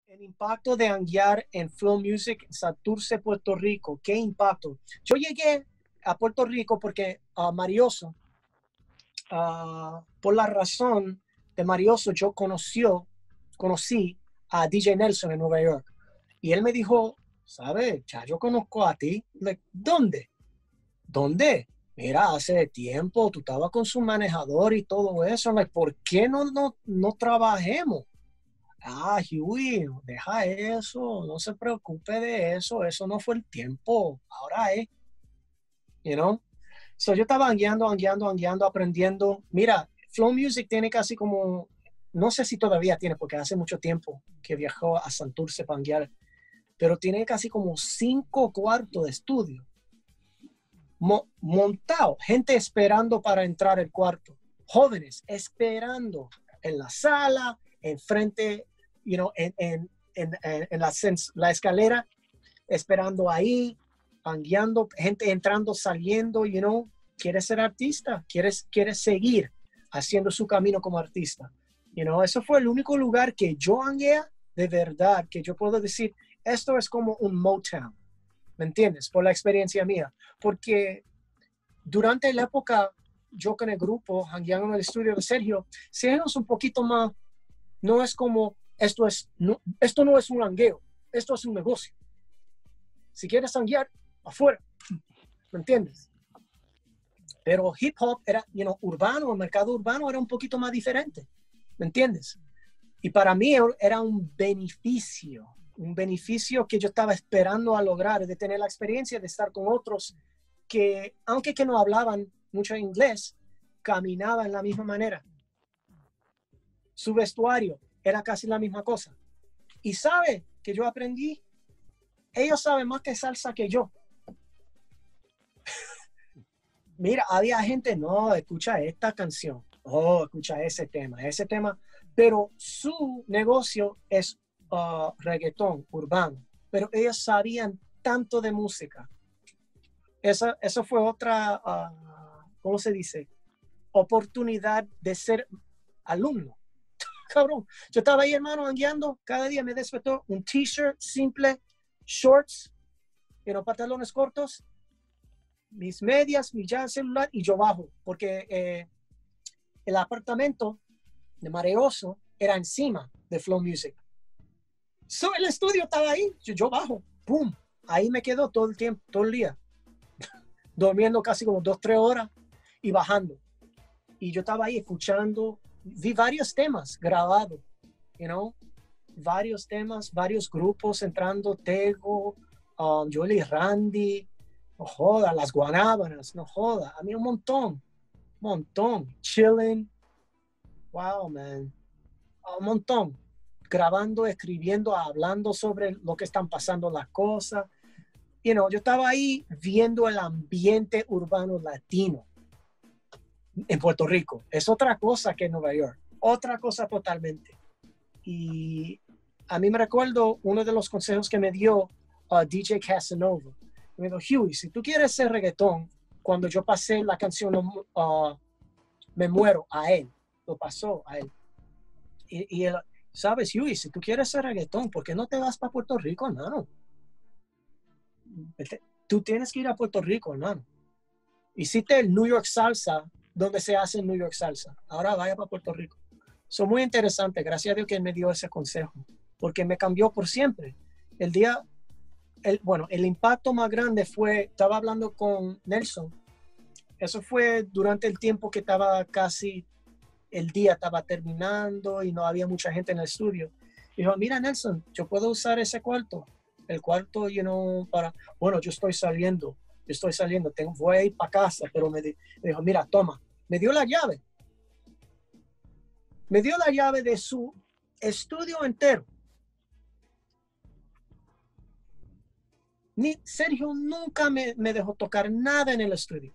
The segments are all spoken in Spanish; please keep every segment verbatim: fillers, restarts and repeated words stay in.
El impacto de hanguear en Flow Music en Santurce, Puerto Rico. ¿Qué impacto? Yo llegué a Puerto Rico porque uh, Marioso, uh, por la razón de Marioso, yo conoció, conocí a D J Nelson en Nueva York. Y él me dijo, ¿sabes? Ya yo conozco a ti. Like, ¿dónde? ¿Dónde? Mira, hace tiempo tú estabas con su manejador y todo eso. Like, ¿por qué no, no, no trabajemos? Ah, Huey, deja eso, no se preocupe de eso, eso no fue el tiempo, ahora es, you know. So yo estaba guiando, guiando, guiando, aprendiendo. Mira, Flow Music tiene casi como, no sé si todavía tiene, porque hace mucho tiempo que viajó a Santurce para guiar, pero tiene casi como cinco cuartos de estudio. Mo montado, gente esperando para entrar al cuarto, jóvenes esperando en la sala, enfrente, you know, en, en, en, en la, la escalera, esperando ahí, guiando, gente entrando, saliendo, you know, quieres ser artista, quieres, quieres seguir haciendo su camino como artista. You know, eso fue el único lugar que yo hanguea de verdad, que yo puedo decir, esto es como un Motown, ¿me entiendes? Por la experiencia mía, porque durante la época, yo con el grupo, hangueando en el estudio de Sergio, Sergio es un poquito más, no es como, esto, es, no, esto no es un hangueo, esto es un negocio. Si quieres hanguear, afuera, ¿me entiendes? Pero hip hop era, you know, urbano, el mercado urbano era un poquito más diferente, ¿me entiendes? Y para mí era un beneficio, un beneficio que yo estaba esperando a lograr, de tener la experiencia de estar con otros que, aunque que no hablaban mucho inglés, caminaban de la misma manera. Su vestuario era casi la misma cosa. Y sabe que yo aprendí, ellos saben más que salsa que yo. Mira, había gente, no, escucha esta canción, oh, escucha ese tema, ese tema, pero su negocio es uh, reggaetón urbano, pero ellos sabían tanto de música. Esa, eso fue otra, uh, ¿cómo se dice? Oportunidad de ser alumno. Cabrón, yo estaba ahí, hermano, hangueando, cada día me despertó un t-shirt simple, shorts, you know, pantalones cortos, mis medias, mi ya celular, y yo bajo, porque eh, el apartamento de Mareoso era encima de Flow Music. So, el estudio estaba ahí, yo, yo bajo, pum, ahí me quedo todo el tiempo, todo el día, durmiendo casi como dos, tres horas y bajando. Y yo estaba ahí escuchando, vi varios temas grabados, you know, varios temas, varios grupos entrando, Tego, um, Jolie Randy, no joda, las Guanábanas, no joda, a mí un montón, un montón, Chilling, wow, man, un montón, grabando, escribiendo, hablando sobre lo que están pasando las cosas, you know, yo estaba ahí viendo el ambiente urbano latino en Puerto Rico. Es otra cosa que en Nueva York. Otra cosa totalmente. Y a mí me recuerdo uno de los consejos que me dio uh, D J Casanova. Me dijo, Huey, si tú quieres ser reggaetón, cuando yo pasé la canción uh, Me Muero, a él, lo pasó a él. Y, y él, sabes, Huey, si tú quieres ser reggaetón, ¿por qué no te vas para Puerto Rico, hermano? Tú tienes que ir a Puerto Rico, hermano. Hiciste el New York Salsa, donde se hace el New York Salsa. Ahora vaya para Puerto Rico. Son muy interesantes. Gracias a Dios que él me dio ese consejo, porque me cambió por siempre. El día, el, bueno, el impacto más grande fue, estaba hablando con Nelson. Eso fue durante el tiempo que estaba casi, el día estaba terminando y no había mucha gente en el estudio. Dijo, mira, Nelson, yo puedo usar ese cuarto. El cuarto, you know, para, bueno, yo estoy saliendo. Yo estoy saliendo, tengo, voy a ir para casa, pero me, di, me dijo, mira, toma, me dio la llave. Me dio la llave de su estudio entero. Ni, Sergio nunca me, me dejó tocar nada en el estudio.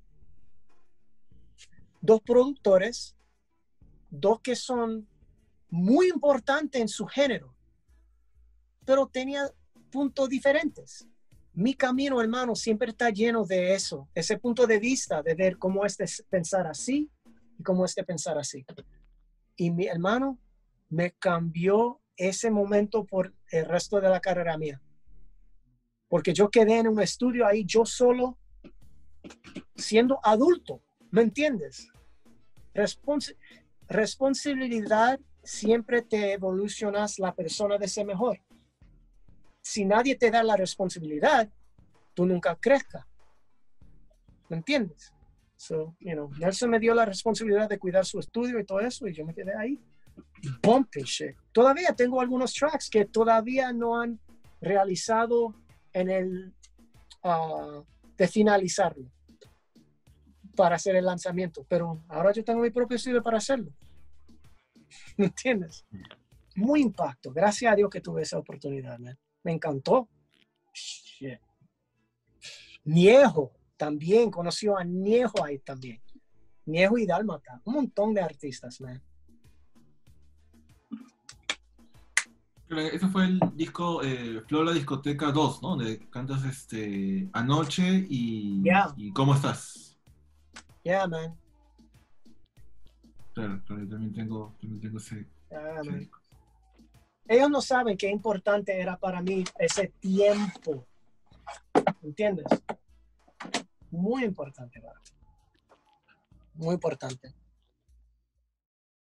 Dos productores, dos que son muy importantes en su género, pero tenían puntos diferentes. Mi camino, hermano, siempre está lleno de eso, ese punto de vista de ver cómo es de pensar así y cómo es de pensar así. Y mi hermano me cambió ese momento por el resto de la carrera mía. Porque yo quedé en un estudio ahí yo solo, siendo adulto, ¿me entiendes? Respons responsabilidad siempre te evolucionas la persona de ser mejor. Si nadie te da la responsabilidad, tú nunca crezcas. ¿Me entiendes? So, you know, Nelson me dio la responsabilidad de cuidar su estudio y todo eso, y yo me quedé ahí. Bumping shit. Todavía tengo algunos tracks que todavía no han realizado en el uh, de finalizarlo para hacer el lanzamiento, pero ahora yo tengo mi propio estudio para hacerlo. ¿Me entiendes? Muy impacto. Gracias a Dios que tuve esa oportunidad, man. Me encantó. Shit. Niejo también, conoció a Niejo ahí también. Niejo y Dálmata. Un montón de artistas, man. Ese fue el disco eh, Flor la Discoteca dos, ¿no? Donde cantas este, Anoche y, Yeah. y ¿Cómo estás? Yeah, man. Claro, claro, yo también tengo, también tengo ese, Yeah, ese man. disco. Ellos no saben qué importante era para mí ese tiempo. ¿Entiendes? Muy importante para mí. Muy importante.